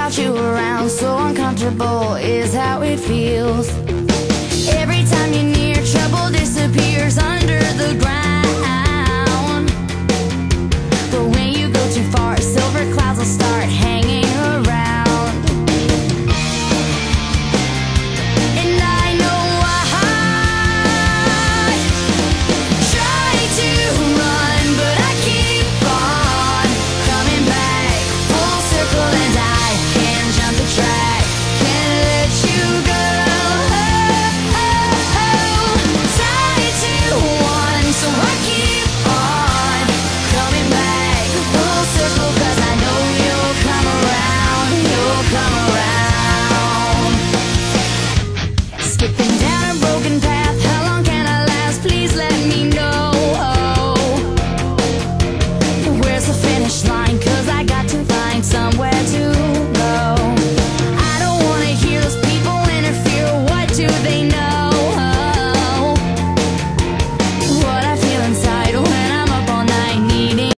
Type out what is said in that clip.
without you around. So uncomfortable is how it feels. Every time you're near, trouble disappears under the ground.